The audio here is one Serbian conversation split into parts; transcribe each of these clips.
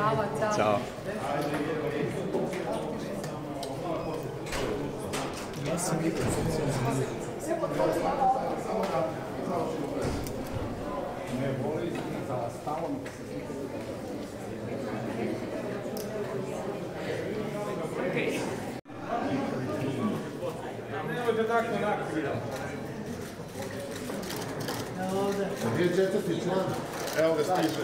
Hvala, ćao. Ćao. Ja sam vidio ne voli za stalom da se nemojte tako nakon. Gdje je četvrti član? Evo ga stiže.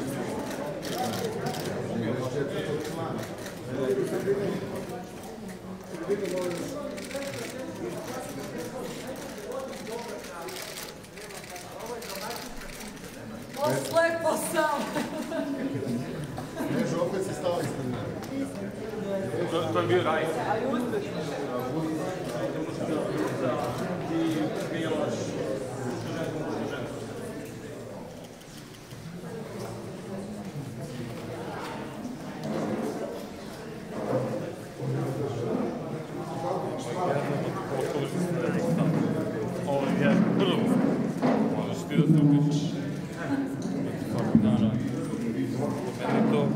Četvrti član. Slepo sam. Nežu, opet si stao ispred mene. To je bio raj. Ali uspešno. Ovo je prvo. Možeš ti da se upišeš. Svakog dana. Meni to...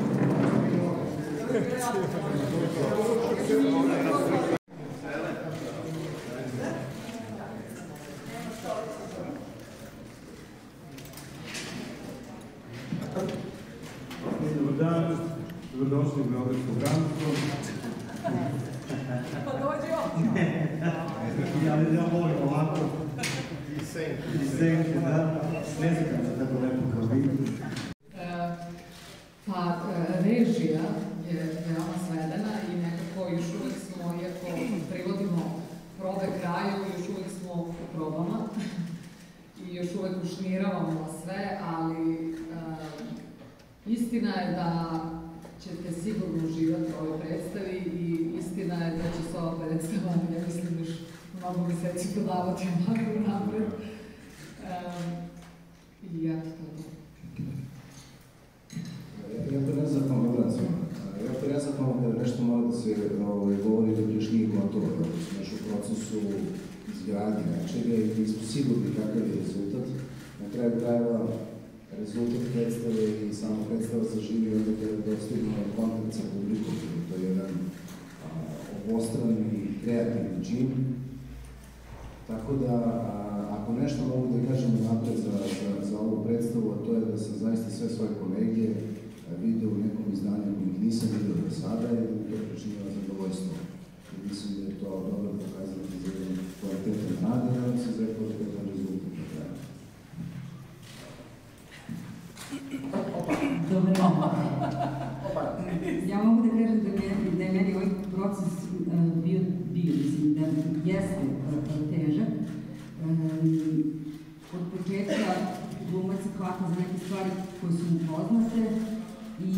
Dobar dan, dobrodošli u Beogradsko gradsko. Pa dođi ovdje. Ja volim ovako. I senke, da. Ne znam se tako lepo kao vi. Pa režija je veoma svedena i nekako još uvijek smo, iako privodimo probe kraju, još uvijek smo u probama i još uvijek ušmiravamo sve, ali istina je da ćete sigurno uživati u ovoj predstavi i istina je da će se ova predstava, ja mislim, još mnogo meseci dodavati onako napred. I eto, to je to. Ja to ne znam obrazu. Ja to ne znam kada nešto mora da se govori dok još nije gotovo, da smo još u procesu izgradnje nečega i smo sigurni kakav je rezultat. Na kraju krajeva rezultat predstave i sama predstava zaživi onda kada dostignemo kontakt sa publikom. To je jedan obostran i kreativni čin. Tako da, ako nešto mogu da kažem napred za ovu predstavu, a to je da sam zaista sve svoje kolege video u nekom izdanju kojih nisam video do sada i to je pričinjava zadovoljstvo. Mislim da je to dobro pokazati za jedan kvalitetan rad i nadam se za kvalitetan rezultat na kraju. Dobar dan. Ja mogu da kažem da je meni ovaj proces bio, mislim, da jeste težak. Od početka glumac se hvata za neke stvari koje su mu poznate i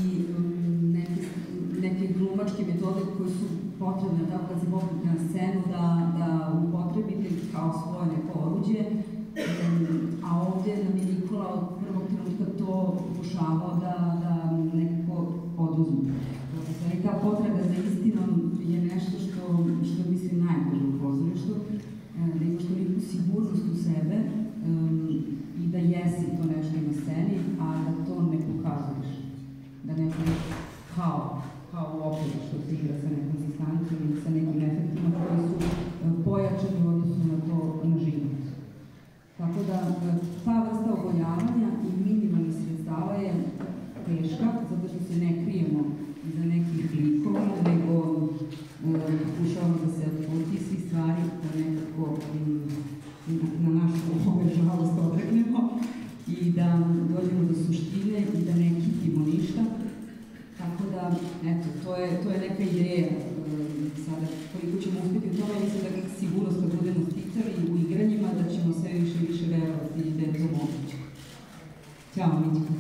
neke glumačke metode koje su potrebne, tako kad se popnete na scenu, da upotrebite kao svoje neko oruđe. A ovdje nam je Nikola od prvog trenutka to pokušavao da nekako oduzme. Ta potraga za istinom je nešto što mislim najteže u pozorištu, da imaš toliku sigurnost u sebe i da jesi to nešto na sceni, a da to ne pokazuješ. Da neko kao u operu što se igra sa nekom distancom ili sa nekim efektima koji su pojačani u odnosu na to na život. Tako da ta vrsta oboljavanja i minimalnih sredstava je teška, zato što se ne krijemo iza nekih likova, nego pokušavamo da se od tih svih stvari nekako na našu žalost odreknemo i da dođemo do suštine i da ne kitimo ništa. Tako da, eto, to je neka ideja sada koliko ćemo uspjeti u tome, mislim da sigurnost kad budemo sticali u igranjima, da ćemo sve više i više verovati da je to moguće. Ćao, Mićko.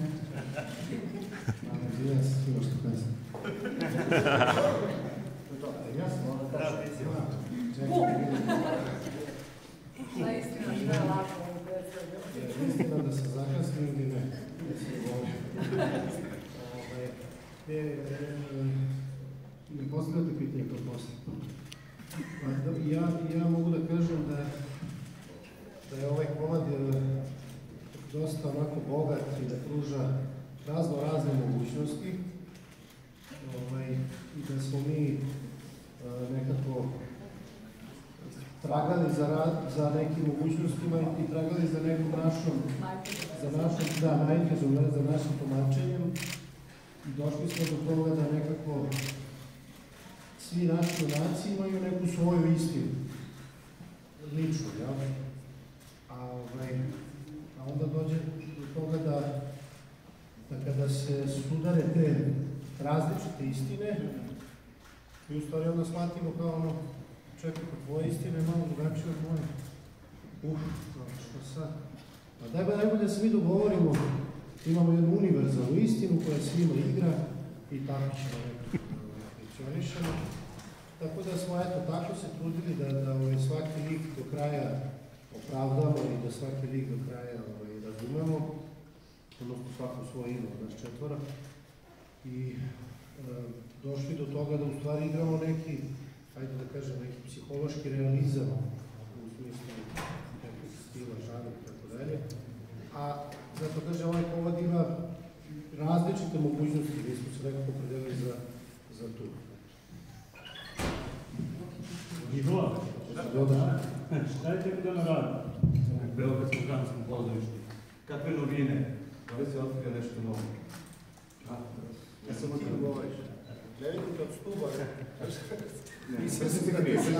Ja sam bilo što pesam. Ja sam ono kažem. Da, istina što je lako u predstavu. Istina da se zakasnim ili ne. Ne postavljate pitanje kao posle. Ja mogu da kažem da je ovaj komad dosta onako bogat i da pruža razne mogućnosti. tragali za nekim mogućnostima i tragali za nekom našom, najtežom, za našim tumačenjem. I došli smo do toga da nekako svi naši junaci imaju neku svoju istinu, ličnu, jel? A onda dođe do toga da kada se sudare te različite istine, i u stvari onda shvatimo kao ono, čekaj, pa tvoja istina je malo drugačija od moja. Što sad? Pa najbolje da se mi dogovorimo, imamo jednu univerzalnu istinu koja svima igra i tako ćemo nekako funkcionišemo. Tako da smo, tako se trudili da svaki lik do kraja opravdamo i da svaki lik do kraja razumemo, odnosno svako svoje ime od nas četvora. I došli do toga da u stvari igramo neki, hajde da kažem, neki psihološki realizam u smislu nekog stila, žanra i tako dalje. A zato kaže, ovaj povod ima različite mogućnosti, mi smo se nekako opredelili za tu. Nikola, šta je tebi da radi u Beogradskom gradskom pozorištu? Kakve novine? Da li se otkrio nešto novo? Ja samo ti govoriš. Ne vidim te od stuba. Nisam se ti napisao.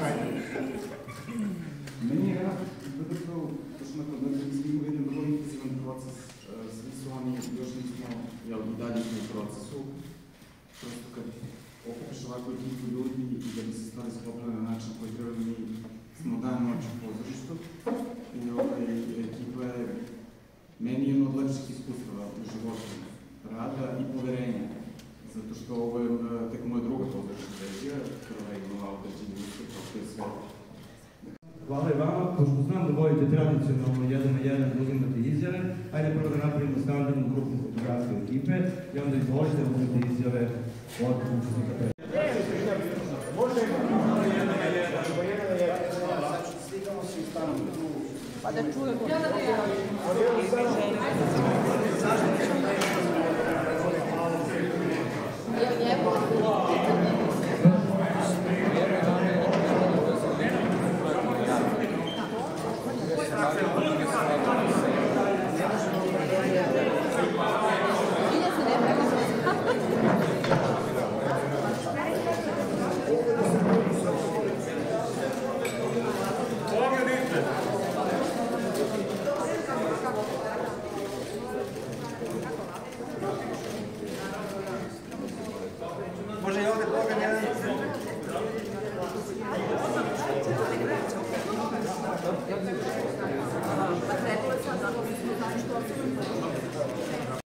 Meni je rad zapravo, točno kod nas imamo jedan vrlo intenzivan proces. Svi su oni, još nismo u daljem procesu. Prosto kad okupiš ovako ekipu ljudi i da bi se stvari sklopile na način koji treba, mi smo dan noć u pozorištu. I ekipa je meni jedno od lepših iskustava u životu, rada i poverenja. Zato što ovo je tek moja druga pozorišna verzija, prva je imala određeni uspeh, kao što je sve. Hvala i vama, pošto znam da volite tradicionalno 1:1 da uzimate izjave, ajde prvo da napravimo standardnu grupnu fotografiju ekipe i onda izvolite da uzimate izjave od učesnika pre. Sad ću slikamo se i stanemo tu. Pa da čujemo.